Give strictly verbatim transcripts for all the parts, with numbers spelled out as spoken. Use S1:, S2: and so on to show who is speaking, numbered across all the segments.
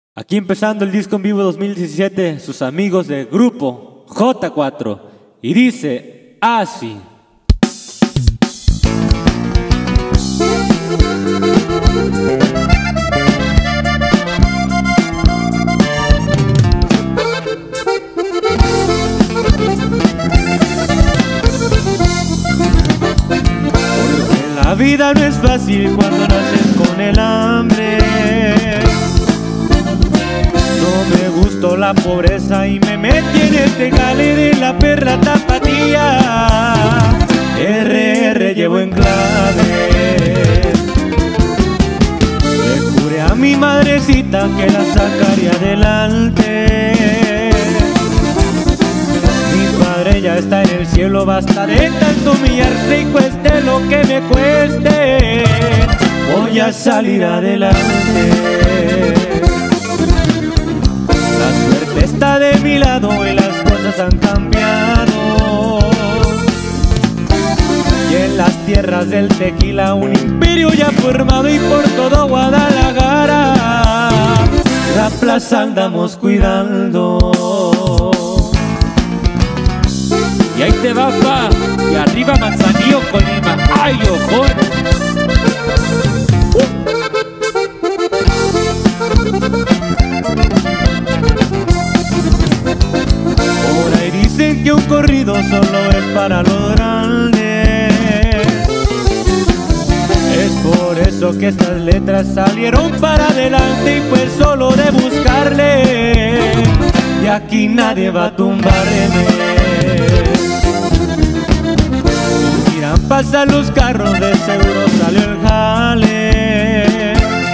S1: Aquí empezando el disco en vivo dos mil diecisiete, sus amigos de Grupo J cuatro, y dice así. Porque la vida no es fácil cuando naces con el hambre. No me gustó la pobreza y me metí en este jale de la perra tapatía. R R llevo en clave. Le juré a mi madrecita que la sacaría adelante. Mi padre ya está en el cielo, basta de tanto humillarse y cueste lo que me cueste. Voy a salir adelante. La suerte está de mi lado y las cosas han cambiado. Y en las tierras del tequila un imperio ya formado, y por todo Guadalajara la plaza andamos cuidando. Y ahí te va, pa, y arriba Manzanillo, Colima. ¡Ay, ojo! Dicen que un corrido solo es para los grandes. Es por eso que estas letras salieron para adelante, y pues solo de buscarle, y aquí nadie va a tumbarme. Miran pasar los carros, de seguro salió el jale.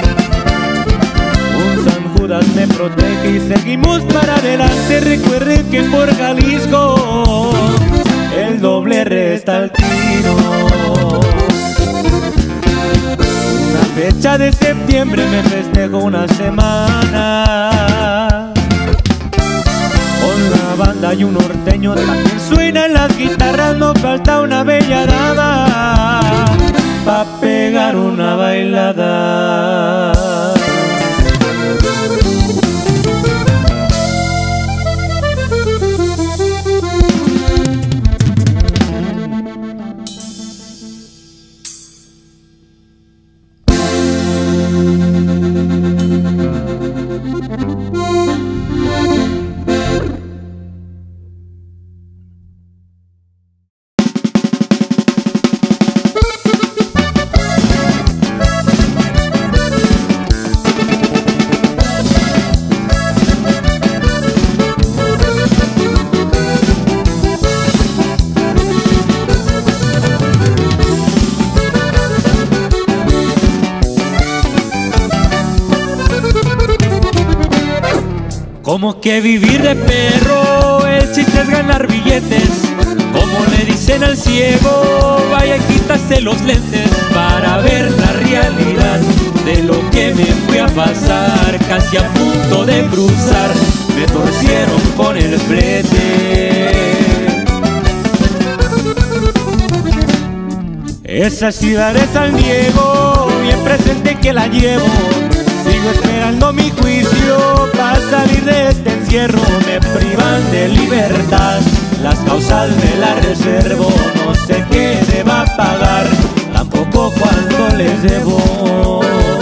S1: Me protege y seguimos para adelante. Recuerden que por Jalisco el doble resta al tiro. Una fecha de septiembre me festejo una semana. Con la banda y un norteño también suenan las guitarras. No falta una bella dama pa' pegar una bailada. Como que vivir de perro, el chiste es ganar billetes. Como le dicen al ciego, vaya y quítase los lentes para ver la realidad de lo que me fui a pasar. Casi a punto de cruzar, me torcieron con el flete. Esa ciudad es San Diego, bien presente que la llevo. Sigo esperando mi juicio para salir de este encierro. Me privan de libertad, las causas me las reservo. No sé qué deba pagar, tampoco cuánto les debo.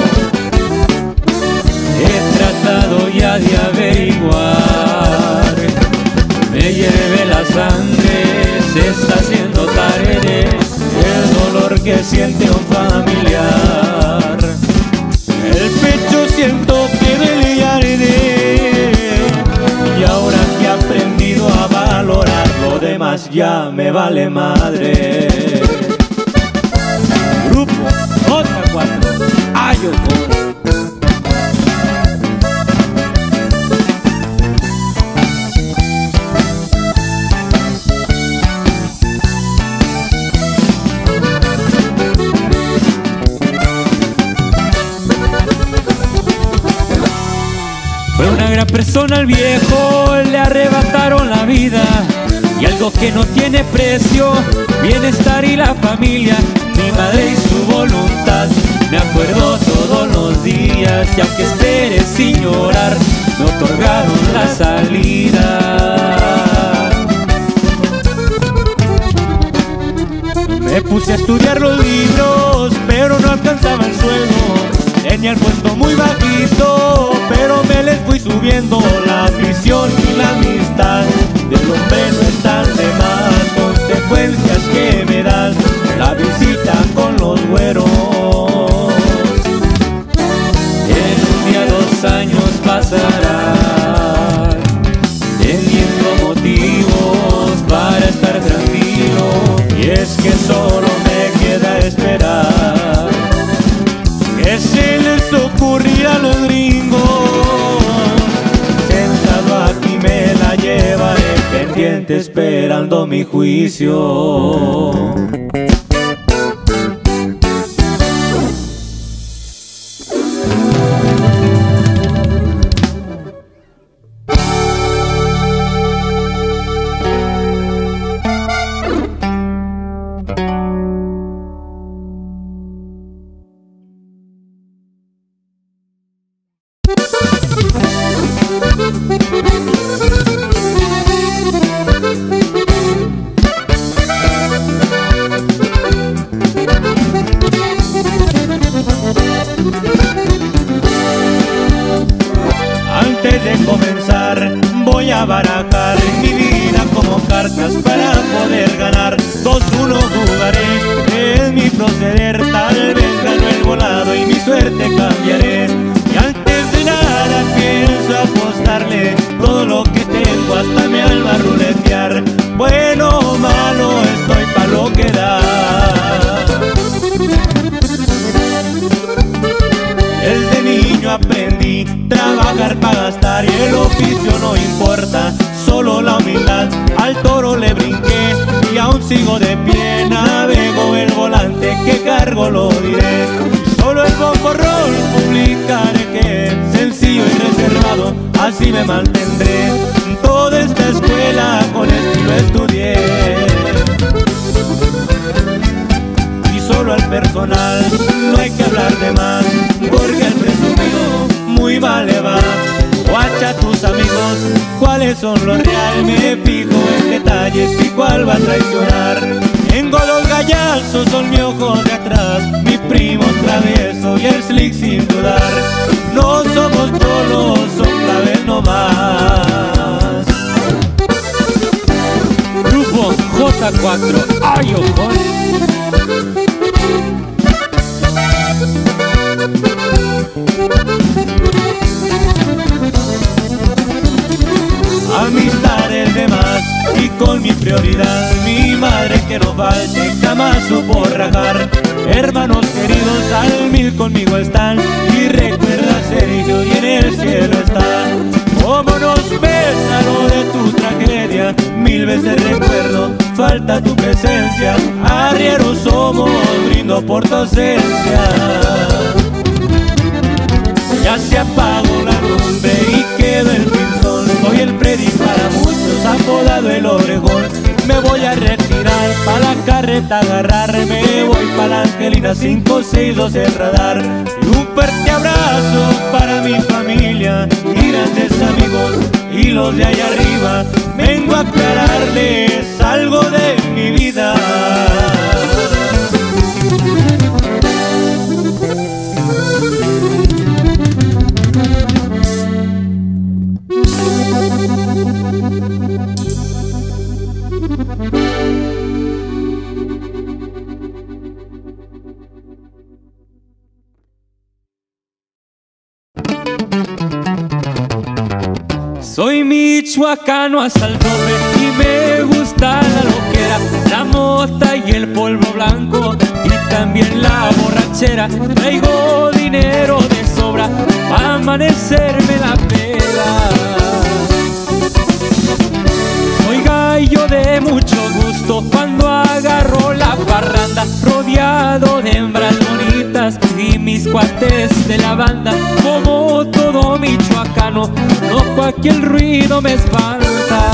S1: He tratado ya de averiguar, me hierve la sangre, se está haciendo tarde. El dolor que siente un familiar, el pecho siento que duele y arde. Y ahora que he aprendido a valorar, lo demás ya me vale madre. Grupo J cuatro, ay, ojo. Fue una gran persona el viejo, le arrebataron la vida. Y algo que no tiene precio, bienestar y la familia. Mi madre y su voluntad, me acuerdo todos los días. Y aunque espere sin llorar, me otorgaron la salida. Me puse a estudiar los libros, pero no alcanzaba el sueldo. Tenía el puesto muy bajito, pero me les fui subiendo. La afición y la amistad del hombre no están de más. Consecuencias que me dan la visita con los güeros. En un día dos años pasarán, teniendo motivos para estar tranquilo. Y es que solo me queda esperar que se les ocurrirá a los gringos. Sentado aquí me la llevaré pendiente esperando mi juicio. Antes de comenzar voy a barajar mi vida como cartas para poder ganar. Dos uno jugaré, es mi proceder. Tal vez gano el volado y mi suerte cambiaré. Y antes de nada pienso apostarle todo lo que tengo hasta mi alma ruletear. Bueno o malo estoy pa' lo que da. Desde niño aprendí trabajar para gastar y el oficio no importa, solo la humildad. Al toro le brinqué y aún sigo de pie. Navego el volante que cargo, lo diré. Solo el bombo roll publicaré que sencillo y reservado, así me mantendré. Toda esta escuela con estilo estudié. Y solo al personal no hay que hablar de más, porque el presumido muy vale va. Guacha a tus amigos, cuáles son los real. Me fijo en detalles y cuál va a traicionar. Tengo los gallazos, son mi ojo de atrás, mi primo travieso y el slick sin dudar. No somos cholos, son claves nomás.
S2: Grupo J cuatro, ay ojón.
S1: Amistades de más y con mi prioridad, mi madre que no falte, jamás supo rajar. Hermanos queridos al mil conmigo están, y recuerda Sergio y en el cielo está. Cómo nos pesa lo de tu tragedia, mil veces recuerdo, falta tu presencia. Arrieros somos, brindo por tu ausencia. Ya se apagó la lumbre y quedó el pinzón. Soy el Freddy para muchos, apodado el orejón. Me voy a retirar, pa' la carreta agarrar. Me voy pa' la Angelina cinco seis dos el radar. Y un fuerte abrazo para mi familia y grandes amigos y los de allá arriba. Vengo a aclararles algo de mi vida.
S2: Soy michoacano hasta el tope y me gusta la loquera, la mota y el polvo blanco y también la borrachera. Traigo dinero de sobra para amanecerme la peda. Soy gallo de mucho gusto cuando agarro la parranda, rodeado de hembras bonitas y mis cuates de la banda. Como todo michoacano, no cualquier ruido me espanta.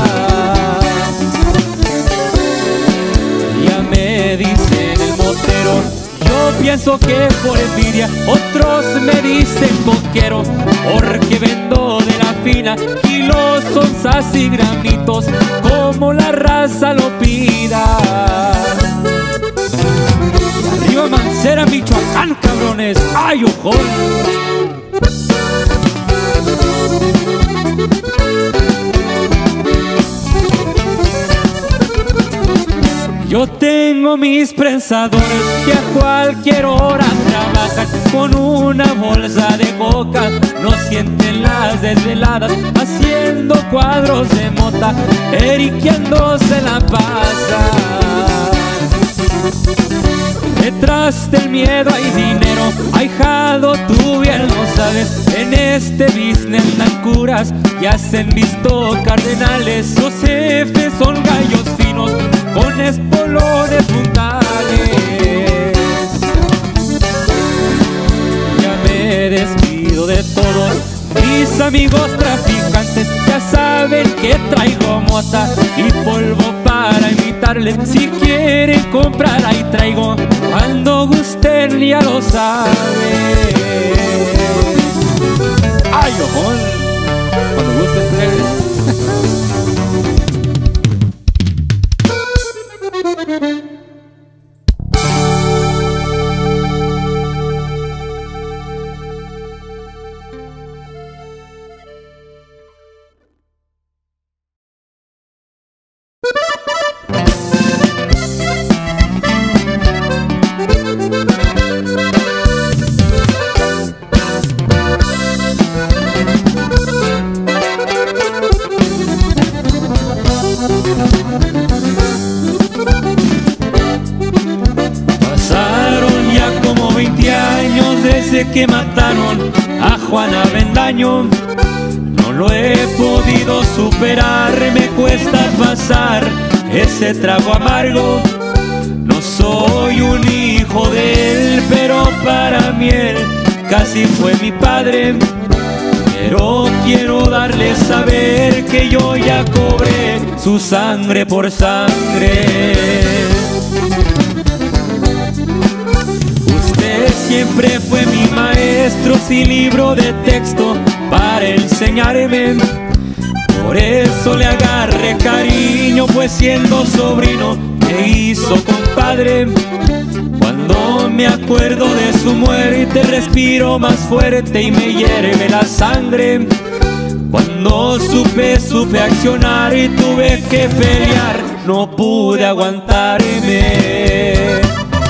S2: Ya me dicen el motero, yo pienso que por envidia. Otros me dicen coquero, porque vendo de la fila harina, kilos, onzas y gramitos, como la raza lo pida. Y arriba Mancera, Michoacán, cabrones. ¡Ay, ojo! Yo tengo mis prensadores que a cualquier hora trabajan con una bolsa de coca, no sienten las desveladas haciendo cuadros de mota, eriqueándose la pasa. Detrás del miedo hay dinero, ahijado, tú bien lo sabes. En este business dan curas y hacen visto cardenales. Los jefes son gallos finos con espolones puntales. Ya me despido de todos mis amigos traficantes, ya saben que traigo mota y polvo para invitarles. Si quieren comprar ahí traigo, cuando gusten ya lo saben. ¡Ay, ojón! Cuando gusten traigan. Que mataron a Juana Avendaño, no lo he podido superar, me cuesta pasar ese trago amargo. No soy un hijo de él, pero para mí él casi fue mi padre. Pero quiero darle saber que yo ya cobré su sangre por sangre. Siempre fue mi maestro sin libro de texto para enseñarme. Por eso le agarré cariño, pues siendo sobrino me hizo compadre. Cuando me acuerdo de su muerte respiro más fuerte y me hierve la sangre. Cuando supe, supe accionar y tuve que pelear, no pude aguantarme.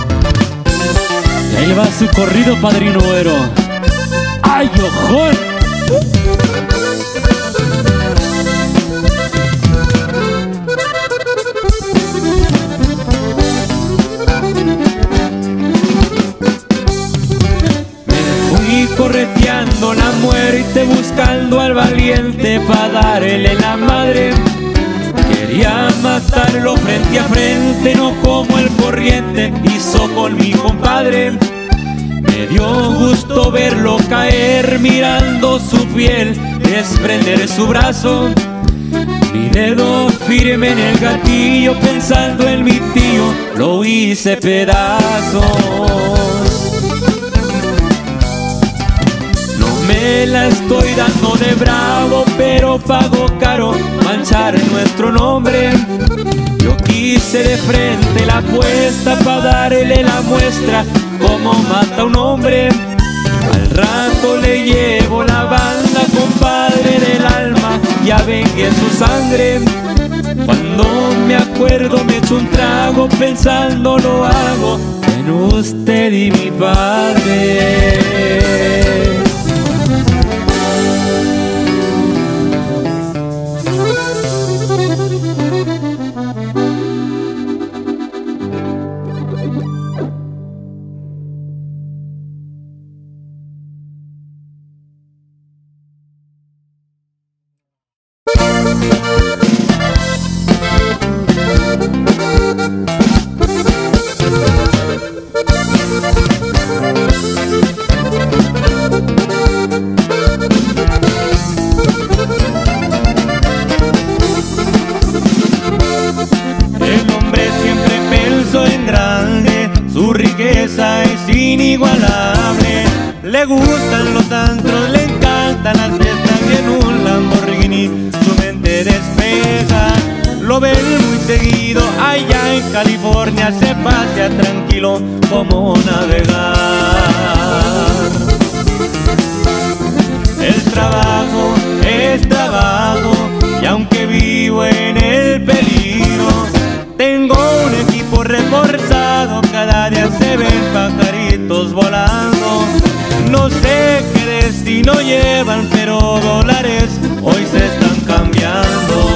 S2: Ahí va su corrido, padrino Güero. ¡Ay, ojón! Me fui correteando la muerte, buscando al valiente para darle la madre. Quería matarlo frente a frente, no como el corriente hizo con mi compadre. Me dio gusto verlo caer, mirando su piel, desprender su brazo. Mi dedo firme en el gatillo, pensando en mi tío, lo hice pedazos. No me la estoy dando de bravo, pero pago caro manchar nuestro nombre. Yo quise de frente la apuesta pa' darle la muestra cómo mata un hombre. Al rato le llevo la banda, compadre del alma, ya vengué su sangre. Cuando me acuerdo me echo un trago, pensando lo hago en usted y mi padre.
S1: Inigualable, le gustan los antros, le encantan las fiestas y en un Lamborghini y su mente despeja. Lo ven muy seguido allá en California, se pasea tranquilo como navegar. El trabajo es trabajo y aunque vivo en el peligro, tengo un equipo reforzado, cada día se ven pajaritos volando. No sé qué destino llevan, pero dólares hoy se están cambiando.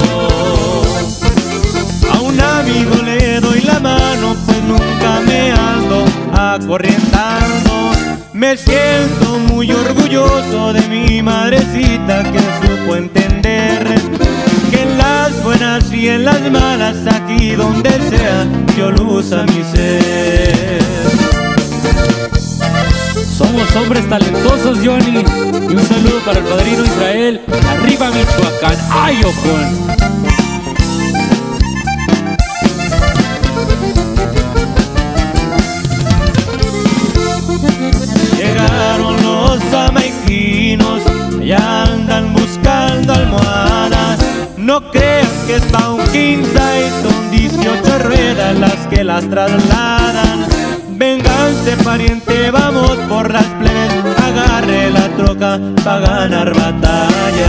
S1: A un amigo le doy la mano, pues nunca me ando acorrientando. Me siento muy orgulloso de mi madrecita que supo entender que en las buenas y en las malas, aquí donde sea, dio luz a mi ser.
S2: Somos hombres talentosos, Johnny. Y un saludo para el padrino Israel. Arriba Michoacán. ¡Ay, ojón!
S1: Llegaron los jamaiquinos, ya andan buscando almohadas. No creas que es pa' un king size, son dieciocho ruedas las que las trasladan. Vénganse pariente, vamos por las plebes, agarre la troca pa' ganar batalla.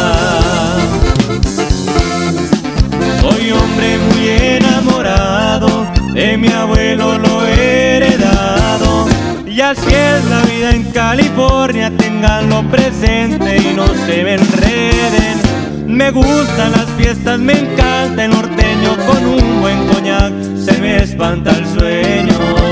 S1: Soy hombre muy enamorado, de mi abuelo lo he heredado. Y así es la vida en California, ténganlo presente y no se me enreden. Me gustan las fiestas, me encanta el norteño, con un buen coñac se me espanta el sueño.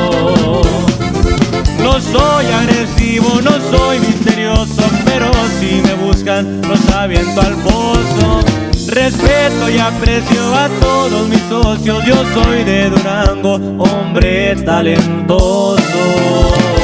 S1: No soy agresivo, no soy misterioso, pero si me buscan los aviento al pozo. Respeto y aprecio a todos mis socios, yo soy de Durango, hombre talentoso.